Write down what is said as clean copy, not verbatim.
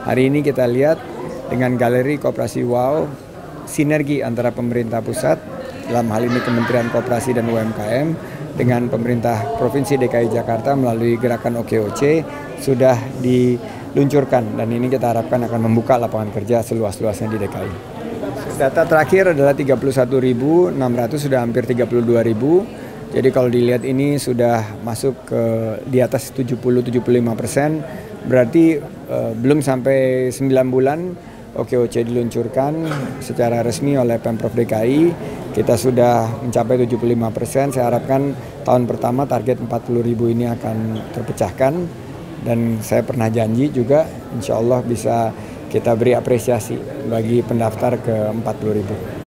Hari ini kita lihat dengan Galeri Koperasi Wow, sinergi antara pemerintah pusat, dalam hal ini Kementerian Koperasi dan UMKM, dengan pemerintah Provinsi DKI Jakarta melalui gerakan OKOC sudah diluncurkan, dan ini kita harapkan akan membuka lapangan kerja seluas-luasnya di DKI. Data terakhir adalah 31.600, sudah hampir 32.000. Jadi kalau dilihat ini sudah masuk ke di atas 70-75%, berarti belum sampai 9 bulan OKOC diluncurkan secara resmi oleh Pemprov DKI. Kita sudah mencapai 75%. Saya harapkan tahun pertama target 40.000 ini akan terpecahkan, dan saya pernah janji juga insya Allah bisa kita beri apresiasi bagi pendaftar ke 40.000.